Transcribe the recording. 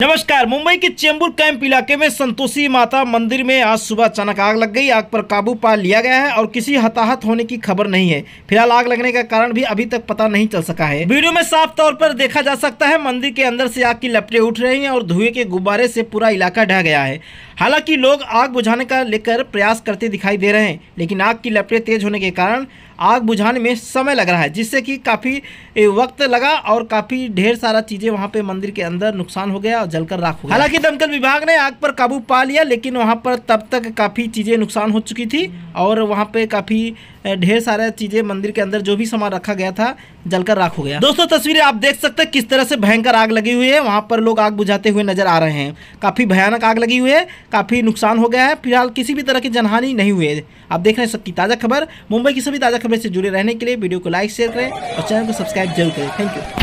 नमस्कार। मुंबई के चेंबूर कैंप इलाके में संतोषी माता मंदिर में आज सुबह अचानक आग लग गई। आग पर काबू पा लिया गया है और किसी हताहत होने की खबर नहीं है। फिलहाल आग लगने का कारण भी अभी तक पता नहीं चल सका है। वीडियो में साफ तौर पर देखा जा सकता है मंदिर के अंदर से आग की लपटें उठ रही हैं और धुएं के गुब्बारे से पूरा इलाका ढह गया है। हालांकि लोग आग बुझाने का लेकर प्रयास करते दिखाई दे रहे हैं, लेकिन आग की लपटें तेज होने के कारण आग बुझाने में समय लग रहा है, जिससे कि काफ़ी वक्त लगा और काफ़ी ढेर सारा चीज़ें वहां पे मंदिर के अंदर नुकसान हो गया और जलकर राख हो गया। हालांकि दमकल विभाग ने आग पर काबू पा लिया, लेकिन वहां पर तब तक काफ़ी चीज़ें नुकसान हो चुकी थी और वहां पे काफ़ी ढेर सारा चीज़ें मंदिर के अंदर जो भी सामान रखा गया था जलकर राख हो गया। दोस्तों, तस्वीरें आप देख सकते हैं किस तरह से भयंकर आग लगी हुई है। वहां पर लोग आग बुझाते हुए नजर आ रहे हैं। काफ़ी भयानक आग लगी हुई है, काफ़ी नुकसान हो गया है। फिलहाल किसी भी तरह की जनहानि नहीं हुई है। आप देख रहे हैं सबकी ताज़ा खबर। मुंबई की सभी ताज़ा खबर से जुड़े रहने के लिए वीडियो को लाइक शेयर करें और चैनल को सब्सक्राइब जरूर करें। Thank you.